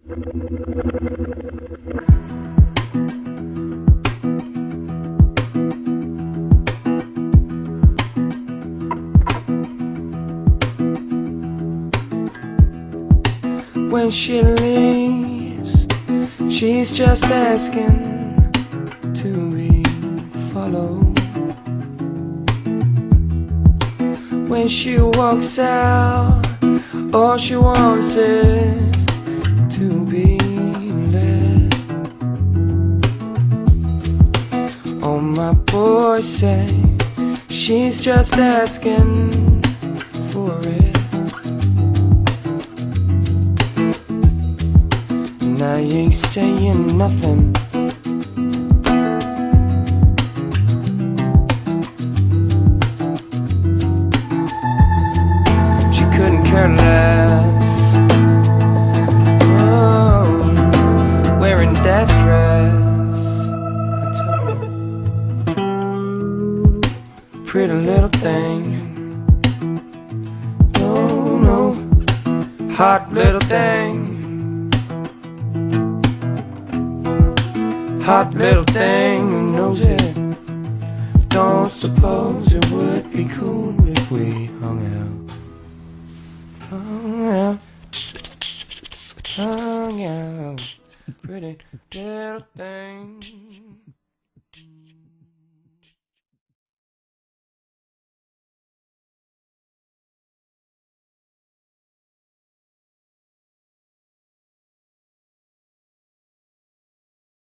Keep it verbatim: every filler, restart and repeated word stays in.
When she leaves, she's just asking to be followed. When she walks out, all she wants is to be led. Oh, my boys say she's just asking for it. And I ain't saying nothing. She couldn't care less. Oh, wearing that dress, I told her, pretty little thing. No, no, hot little thing. Hot little thing who knows it. Don't suppose it would be cool if we hung out. Hung out, hung out, pretty little thing.